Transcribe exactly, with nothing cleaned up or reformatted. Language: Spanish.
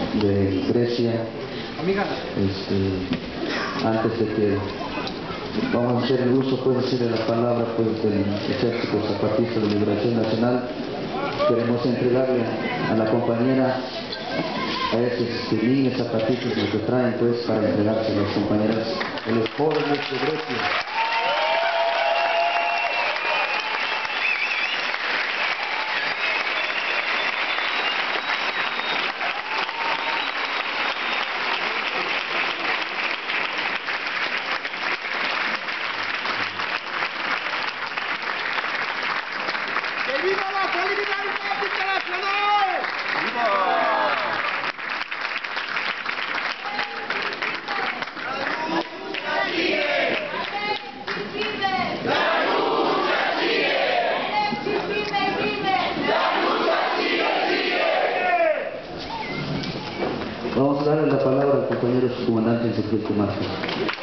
de Grecia. Este, antes de que vamos a hacer el uso, puede ser de la palabra pues, del Ejército Zapatista de Liberación Nacional, queremos entregarle a la compañera, a esos niños zapatistas lo que traen pues para entregarse a las compañeras de los jóvenes de Grecia. ¡Que viva la solidaridad internacional! ¡Viva! Vamos a darle la palabra al compañero subcomandante Ezequiel Marcos.